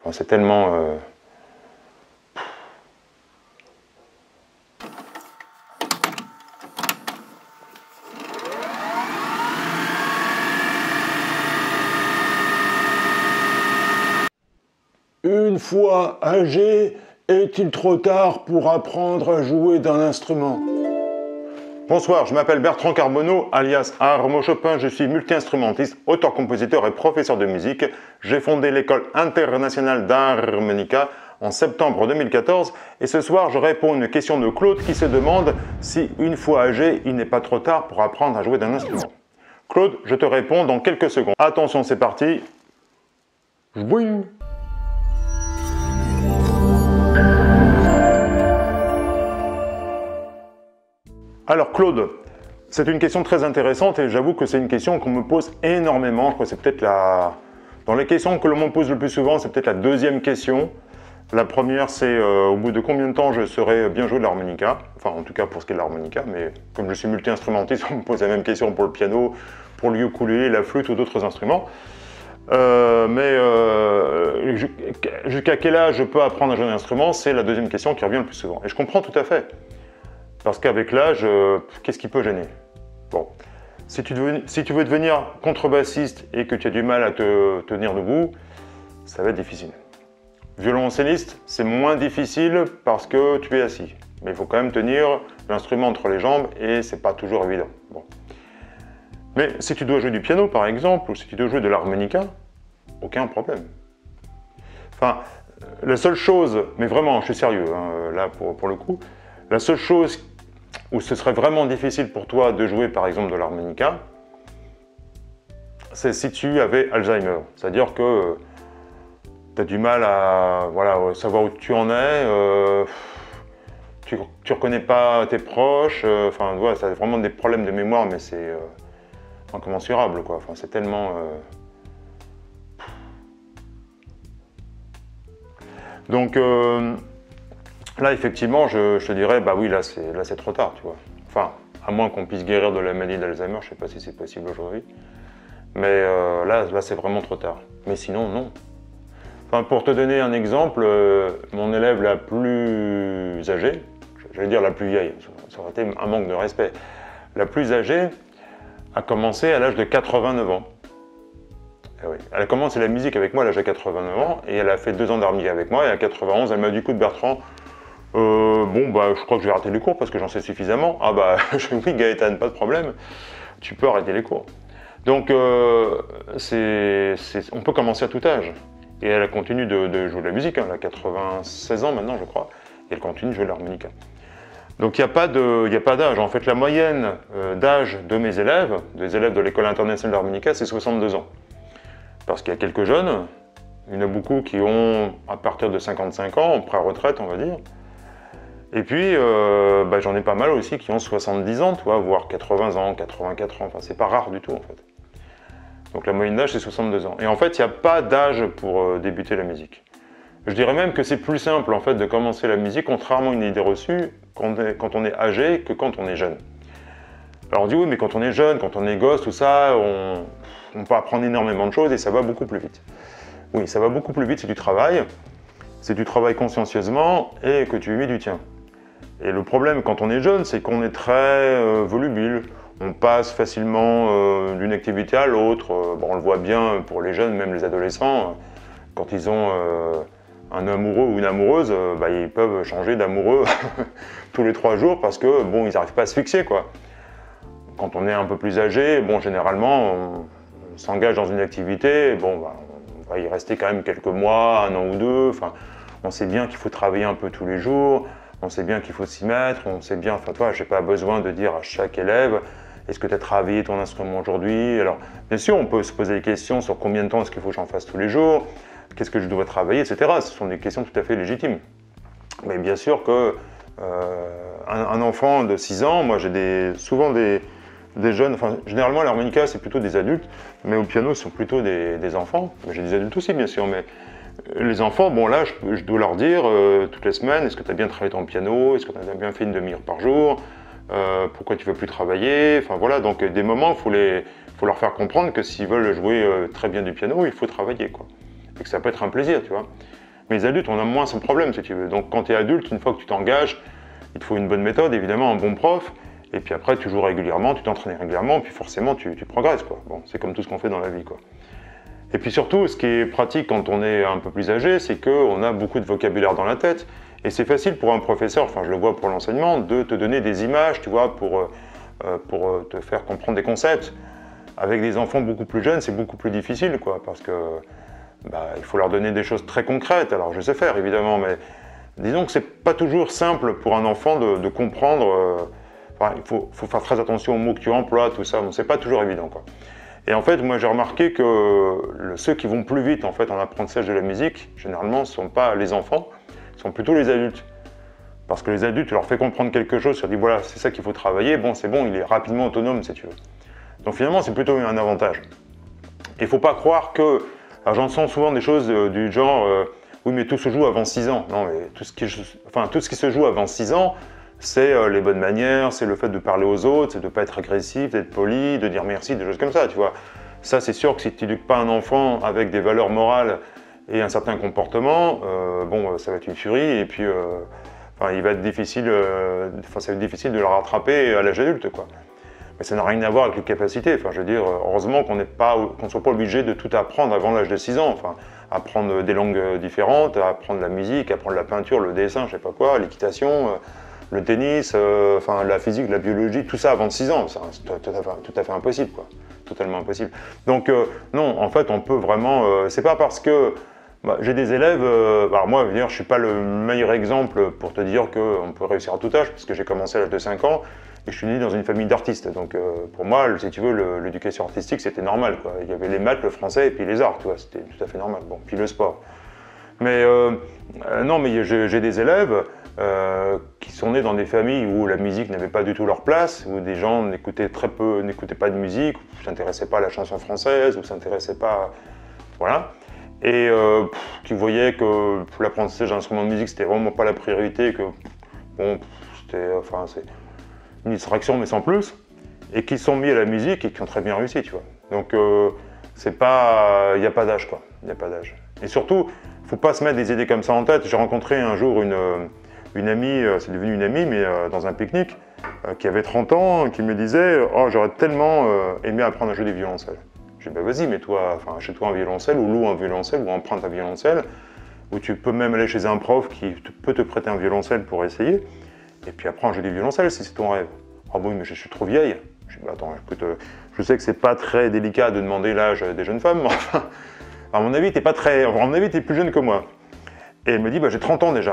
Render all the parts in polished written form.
Enfin, c'est tellement... Une fois âgé, est-il trop tard pour apprendre à jouer d'un instrument? Bonsoir, je m'appelle Bertrand Carbonneau, alias Armo Chopin, je suis multi-instrumentiste, auteur-compositeur et professeur de musique. J'ai fondé l'école internationale d'harmonica en septembre 2014 et ce soir je réponds à une question de Claude qui se demande si une fois âgé, il n'est pas trop tard pour apprendre à jouer d'un instrument. Claude, je te réponds dans quelques secondes. Attention, c'est parti. Jouing. Alors Claude, c'est une question très intéressante et j'avoue que c'est une question qu'on me pose énormément. Je crois que c'est peut-être dans les questions que l'on me pose le plus souvent, c'est peut-être la deuxième question. La première, c'est au bout de combien de temps je saurais bien jouer de l'harmonica. Enfin, en tout cas pour ce qui est de l'harmonica, mais comme je suis multi-instrumentiste, on me pose la même question pour le piano, pour le ukulélé, la flûte ou d'autres instruments. Jusqu'à quel âge je peux apprendre à jouer un instrument, c'est la deuxième question qui revient le plus souvent. Et je comprends tout à fait. Parce qu'avec l'âge, qu'est-ce qui peut gêner? Bon, si tu veux devenir contrebassiste et que tu as du mal à te tenir debout, ça va être difficile. Violoncelliste, c'est moins difficile parce que tu es assis. Mais il faut quand même tenir l'instrument entre les jambes et c'est pas toujours évident. Bon. Mais si tu dois jouer du piano par exemple, ou si tu dois jouer de l'harmonica, aucun problème. Enfin, la seule chose, mais vraiment, je suis sérieux, hein, là pour le coup, la seule chose où ce serait vraiment difficile pour toi de jouer par exemple de l'harmonica, c'est si tu avais Alzheimer. C'est-à-dire que tu as du mal à savoir où tu en es, tu reconnais pas tes proches, enfin voilà, ça a vraiment des problèmes de mémoire, mais c'est incommensurable, quoi. Enfin, c'est tellement... Donc... là, effectivement, je te dirais, bah oui, là, c'est trop tard, tu vois. Enfin, à moins qu'on puisse guérir de la maladie d'Alzheimer, je ne sais pas si c'est possible aujourd'hui. Mais là, c'est vraiment trop tard. Mais sinon, non. Enfin, pour te donner un exemple, mon élève la plus âgée, j'allais dire la plus vieille, ça aurait été un manque de respect, la plus âgée a commencé à l'âge de 89 ans. Et oui. Elle a commencé la musique avec moi à l'âge de 89 ans, et elle a fait 2 ans d'harmonica avec moi, et à 91, elle m'a dit, écoute Bertrand, bon, bah, je crois que je vais arrêter les cours parce que j'en sais suffisamment. Ah bah, oui Gaëtan, pas de problème, tu peux arrêter les cours. Donc, on peut commencer à tout âge. Et elle continue de jouer de la musique, hein. Elle a 96 ans maintenant, je crois, et elle continue de jouer de l'harmonica. Donc, il n'y a pas d'âge. En fait, la moyenne d'âge de mes élèves, des élèves de l'école internationale d'harmonica, c'est 62 ans. Parce qu'il y a quelques jeunes, il y en a beaucoup qui ont à partir de 55 ans, en pré-retraite, on va dire. Et puis, j'en ai pas mal aussi qui ont 70 ans, tu vois, voire 80 ans, 84 ans. Enfin, c'est pas rare du tout, en fait. Donc la moyenne d'âge, c'est 62 ans. Et en fait, il n'y a pas d'âge pour débuter la musique. Je dirais même que c'est plus simple, en fait, de commencer la musique, contrairement à une idée reçue, quand on est âgé que quand on est jeune. Alors on dit, oui, mais quand on est jeune, quand on est gosse, tout ça, on peut apprendre énormément de choses et ça va beaucoup plus vite. Oui, ça va beaucoup plus vite si tu travailles. Si tu travailles consciencieusement et que tu y mets du tien. Et le problème quand on est jeune, c'est qu'on est très volubile. On passe facilement d'une activité à l'autre. Bon, on le voit bien pour les jeunes, même les adolescents, quand ils ont un amoureux ou une amoureuse, ils peuvent changer d'amoureux tous les 3 jours parce que bon, ils n'arrivent pas à se fixer, quoi. Quand on est un peu plus âgé, bon, généralement, on s'engage dans une activité, bon, on va y rester quand même quelques mois, 1 an ou 2. Enfin, on sait bien qu'il faut travailler un peu tous les jours. On sait bien qu'il faut s'y mettre, on sait bien, enfin toi, j'ai pas besoin de dire à chaque élève est-ce que tu as travaillé ton instrument aujourd'hui? Alors, bien sûr, on peut se poser des questions sur combien de temps est-ce qu'il faut que j'en fasse tous les jours, qu'est-ce que je dois travailler, etc. Ce sont des questions tout à fait légitimes. Mais bien sûr que un enfant de 6 ans, moi j'ai souvent des jeunes, enfin généralement l'harmonica c'est plutôt des adultes, mais au piano ce sont plutôt des enfants. J'ai des adultes aussi bien sûr, mais les enfants, bon là, je dois leur dire toutes les semaines, est-ce que tu as bien travaillé ton piano, est-ce que tu as bien fait une demi-heure par jour, pourquoi tu ne veux plus travailler, enfin voilà, donc des moments, il faut leur faire comprendre que s'ils veulent jouer très bien du piano, il faut travailler, quoi. Et que ça peut être un plaisir, tu vois. Mais les adultes, on a moins ce problème, si tu veux. Donc quand tu es adulte, une fois que tu t'engages, il te faut une bonne méthode, évidemment, un bon prof. Et puis après, tu joues régulièrement, tu t'entraînes régulièrement, puis forcément, tu progresses, quoi. Bon, c'est comme tout ce qu'on fait dans la vie, quoi. Et puis surtout, ce qui est pratique quand on est un peu plus âgé, c'est qu'on a beaucoup de vocabulaire dans la tête. Et c'est facile pour un professeur, enfin je le vois pour l'enseignement, de te donner des images, tu vois, pour te faire comprendre des concepts. Avec des enfants beaucoup plus jeunes, c'est beaucoup plus difficile, quoi, parce que il faut leur donner des choses très concrètes. Alors je sais faire, évidemment, mais disons que c'est pas toujours simple pour un enfant de comprendre. Enfin, il faut faire très attention aux mots que tu emploies, tout ça. Bon, c'est pas toujours évident, quoi. Et en fait, moi j'ai remarqué que ceux qui vont plus vite en fait en apprentissage de la musique, généralement, ce ne sont pas les enfants, ce sont plutôt les adultes. Parce que les adultes, tu leur fais comprendre quelque chose, tu leur dis voilà, c'est ça qu'il faut travailler, bon c'est bon, il est rapidement autonome si tu veux. Donc finalement, c'est plutôt un avantage. Et il ne faut pas croire que, alors j'entends souvent des choses du genre oui mais tout se joue avant 6 ans. Non mais tout ce qui se joue avant 6 ans, c'est les bonnes manières, c'est le fait de parler aux autres, c'est de ne pas être agressif, d'être poli, de dire merci, des choses comme ça, tu vois. Ça, c'est sûr que si tu n'éduques pas un enfant avec des valeurs morales et un certain comportement, ça va être une furie, et puis il va être difficile, ça va être difficile de le rattraper à l'âge adulte, quoi. Mais ça n'a rien à voir avec les capacités. Enfin, je veux dire, heureusement qu'on ne soit pas obligé de tout apprendre avant l'âge de 6 ans. Enfin, apprendre des langues différentes, apprendre la musique, apprendre la peinture, le dessin, je sais pas quoi, l'équitation, le tennis, la physique, la biologie, tout ça avant 6 ans, c'est tout à fait impossible, quoi. Totalement impossible. Donc non, en fait, on peut vraiment... c'est pas parce que j'ai des élèves... alors moi, je ne suis pas le meilleur exemple pour te dire qu'on peut réussir à tout âge, parce que j'ai commencé à l'âge de 5 ans, et je suis né dans une famille d'artistes. Donc pour moi, si tu veux, l'éducation artistique, c'était normal, quoi. Il y avait les maths, le français, et puis les arts, tu vois, c'était tout à fait normal. Bon, puis le sport. Mais non, mais j'ai des élèves... qui sont nés dans des familles où la musique n'avait pas du tout leur place, où des gens n'écoutaient pas de musique, ou ne s'intéressaient pas à la chanson française, ou ne s'intéressaient pas... Voilà. Et qui voyaient que l'apprentissage d'un instrument de musique, c'était vraiment pas la priorité, que bon, c'est une distraction, mais sans plus, et qui se sont mis à la musique et qui ont très bien réussi, tu vois. Donc, il n'y a pas d'âge, quoi. Il n'y a pas d'âge. Et surtout, il ne faut pas se mettre des idées comme ça en tête. J'ai rencontré un jour une amie, c'est devenu une amie, mais dans un pique-nique, qui avait 30 ans, qui me disait « Oh, j'aurais tellement aimé apprendre à jouer du violoncelle. » Je dis bah, « Vas-y, mets-toi, achète-toi un violoncelle, ou loue un violoncelle, ou emprunte un violoncelle, ou tu peux même aller chez un prof qui peut te prêter un violoncelle pour essayer, et puis apprends à jouer du violoncelle si c'est ton rêve. » « Ah bon, mais je suis trop vieille. » Je dis bah, « Attends, écoute, je sais que c'est pas très délicat de demander l'âge des jeunes femmes, mais enfin, à mon avis, t'es plus jeune que moi. » Et elle me dit bah, « J'ai 30 ans déjà. »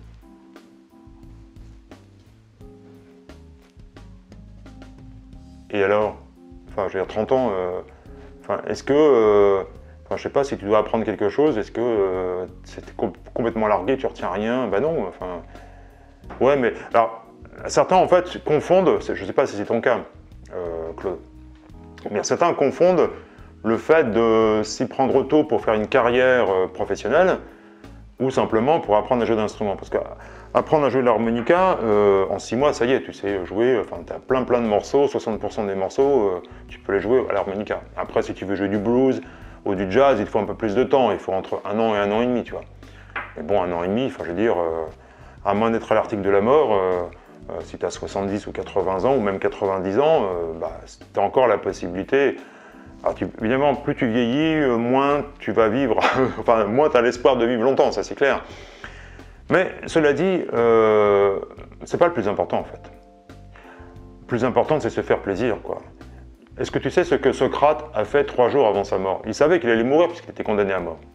Et alors, je veux dire, 30 ans, est-ce que, je sais pas, si tu dois apprendre quelque chose, est-ce que c'est complètement largué, tu retiens rien? Ben non, ouais, mais, alors, certains, en fait, confondent, je sais pas si c'est ton cas, Claude, mais certains confondent le fait de s'y prendre tôt pour faire une carrière professionnelle, ou simplement pour apprendre à jouer d'instruments. Parce qu'apprendre à jouer de l'harmonica, en 6 mois, ça y est, tu sais jouer, tu as plein de morceaux, 60% des morceaux, tu peux les jouer à l'harmonica. Après, si tu veux jouer du blues ou du jazz, il te faut un peu plus de temps, il faut entre 1 an et 1 an et demi, tu vois. Mais bon, 1 an et demi, je veux dire, à moins d'être à l'article de la mort, si tu as 70 ou 80 ans, ou même 90 ans, tu as encore la possibilité. Alors, évidemment, plus tu vieillis, moins tu vas vivre, moins tu as l'espoir de vivre longtemps, ça c'est clair. Mais cela dit, c'est pas le plus important en fait. Le plus important, c'est se faire plaisir, quoi. Est-ce que tu sais ce que Socrate a fait 3 jours avant sa mort? Il savait qu'il allait mourir puisqu'il était condamné à mort.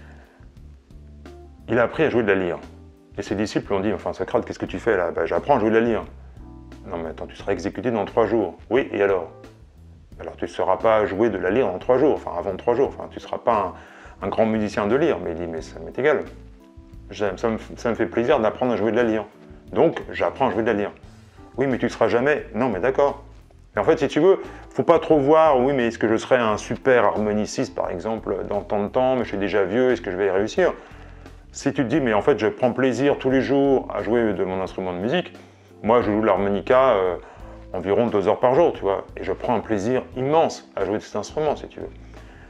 Il a appris à jouer de la lyre. Et ses disciples lui ont dit, Socrate, qu'est-ce que tu fais là? J'apprends à jouer de la lyre. Non mais attends, tu seras exécuté dans 3 jours. Oui, et alors? Alors tu ne sauras pas jouer de la lyre en 3 jours, avant 3 jours, tu ne seras pas un grand musicien de lyre. Mais il dit, mais ça m'est égal. Ça me fait plaisir d'apprendre à jouer de la lyre. Donc j'apprends à jouer de la lyre. Oui, mais tu ne seras jamais... Non, mais d'accord. Et en fait, si tu veux, il ne faut pas trop voir, oui, mais est-ce que je serai un super harmoniciste, par exemple, dans tant de temps, mais je suis déjà vieux, est-ce que je vais y réussir? Si tu te dis, mais en fait, je prends plaisir tous les jours à jouer de mon instrument de musique, moi, je joue l'harmonica environ 2 heures par jour, tu vois, et je prends un plaisir immense à jouer de cet instrument, si tu veux.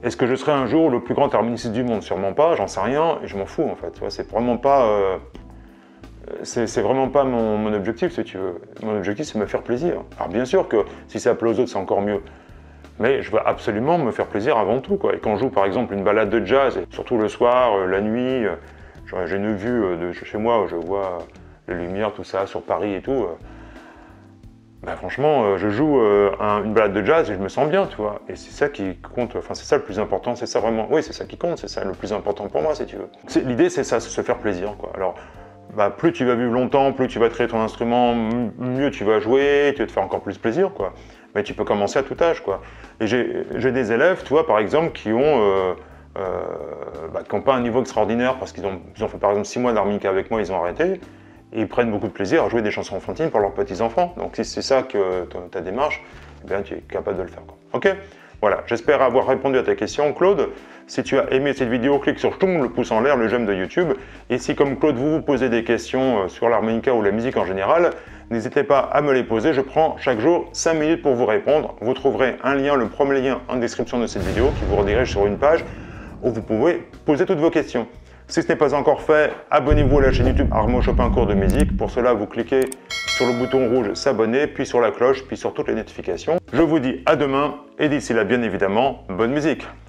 Est-ce que je serai un jour le plus grand harmoniciste du monde? Sûrement pas, j'en sais rien, et je m'en fous en fait. C'est vraiment pas, c'est vraiment pas mon objectif, si tu veux. Mon objectif, c'est me faire plaisir. Alors bien sûr que si ça plaît aux autres, c'est encore mieux. Mais je veux absolument me faire plaisir avant tout, quoi. Et quand je joue par exemple une balade de jazz, et surtout le soir, la nuit, j'ai une vue de chez moi où je vois les lumières, tout ça, sur Paris et tout. Bah franchement, je joue une balade de jazz et je me sens bien, tu vois. Et c'est ça qui compte, enfin c'est ça le plus important, c'est ça vraiment, oui c'est ça qui compte, c'est ça le plus important pour moi si tu veux. L'idée c'est ça, c'est se faire plaisir, quoi. Alors, bah, plus tu vas vivre longtemps, plus tu vas créer ton instrument, mieux tu vas jouer, tu vas te faire encore plus plaisir, quoi. Mais tu peux commencer à tout âge, quoi. Et j'ai des élèves, tu vois, par exemple, qui ont pas un niveau extraordinaire parce qu'ils ont fait par exemple 6 mois d'harmonica avec moi, ils ont arrêté. Et ils prennent beaucoup de plaisir à jouer des chansons enfantines pour leurs petits-enfants. Donc si c'est ça que ta démarche, eh bien, tu es capable de le faire, quoi. Ok? Voilà, j'espère avoir répondu à ta question, Claude. Si tu as aimé cette vidéo, clique sur le pouce en l'air, le j'aime de YouTube. Et si, comme Claude, vous posez des questions sur l'harmonica ou la musique en général, n'hésitez pas à me les poser. Je prends chaque jour 5 minutes pour vous répondre. Vous trouverez un lien, le premier lien en description de cette vidéo qui vous redirige sur une page où vous pouvez poser toutes vos questions. Si ce n'est pas encore fait, abonnez-vous à la chaîne YouTube Armo Chopin Cours de musique. Pour cela, vous cliquez sur le bouton rouge s'abonner, puis sur la cloche, puis sur toutes les notifications. Je vous dis à demain, et d'ici là, bien évidemment, bonne musique!